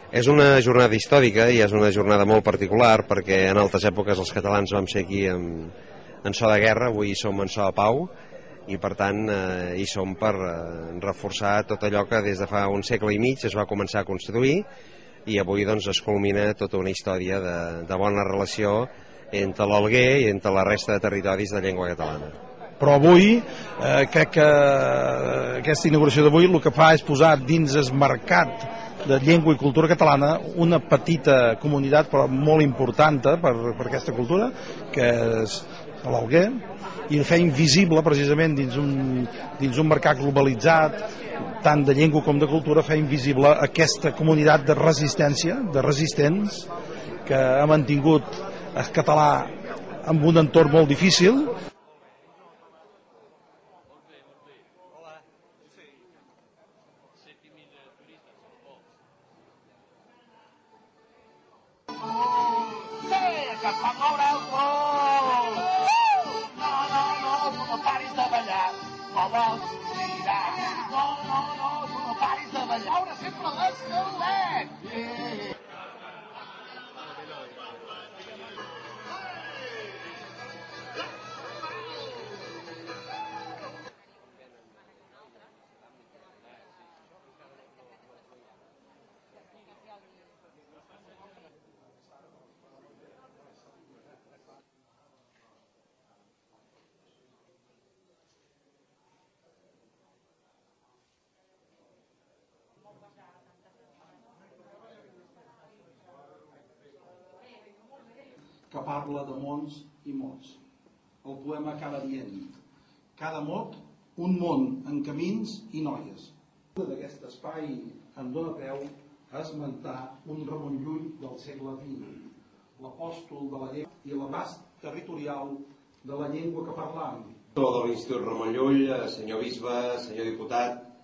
És una jornada històrica i és una jornada molt particular perquè en altres èpoques els catalans vam ser aquí en so de guerra, avui som en so de pau i per tant hi som per reforçar tot allò que des de fa un segle i mig es va començar a construir i avui doncs es culmina tota una història de bona relació entre l'Alguer i entre la resta de territoris de llengua catalana. Però avui crec que aquesta inauguració d'avui el que fa és posar dins el mercat de llengua i cultura catalana una petita comunitat però molt important per aquesta cultura que és l'Alguer i fer invisible precisament dins un mercat globalitzat tant de llengua com de cultura, fer invisible aquesta comunitat de resistència, de resistents que ha mantingut el català en un entorn molt difícil. Que parla de mons i mots. El poema acaba dient: cada mot, un món en camins i noies. D'aquest espai em dóna peu a esmentar un Ramon Llull del segle XX, l'apòstol de la llengua i l'abast territorial de la llengua que parlam. De l'Institut Ramon Llull, senyor bisbe, senyor diputat,